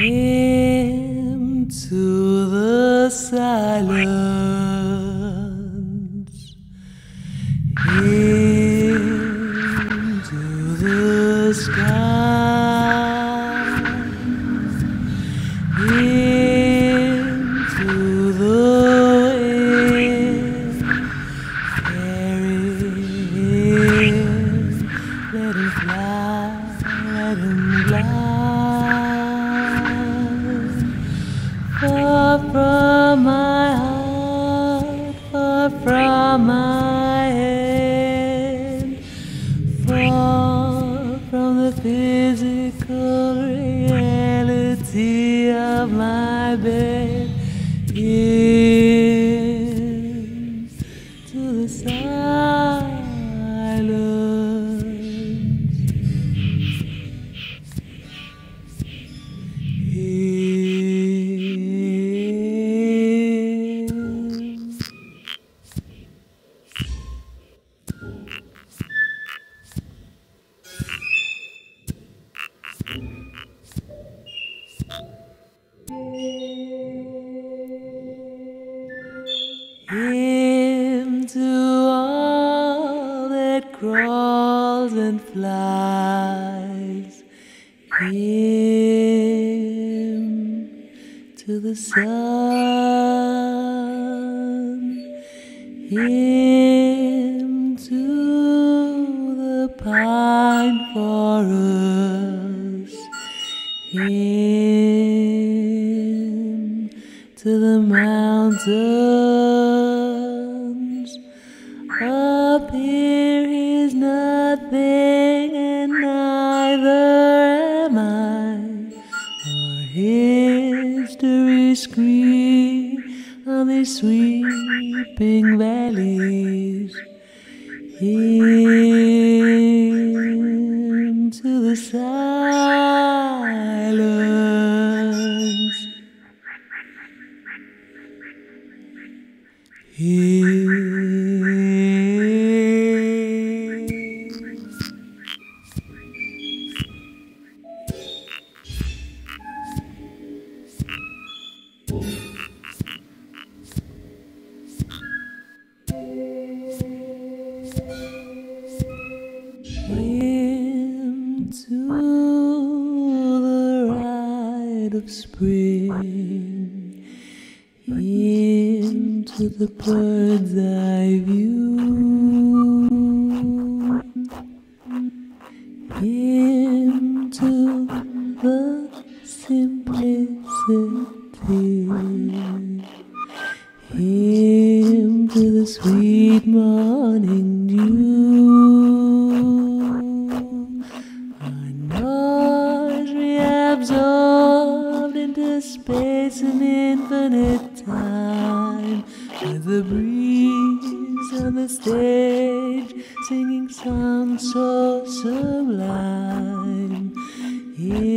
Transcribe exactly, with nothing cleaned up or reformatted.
into the silence, into the sky, into the wind, carry him, let him fly, let him glide, far from my heart, far from my head, far from the physical reality of my bed, into the silence. Into all that crawls and flies, him to the sun, him to the pine forest, him to the mountains. Up here is nothing and neither am I. Our history scream on these sweeping valleys, him to the silence. Him. Into the ride of spring, into the bird's eye view, into the simplicity, into the sweet morning dew. Absorbed into space and infinite time, with the breeze on the stage singing songs so sublime.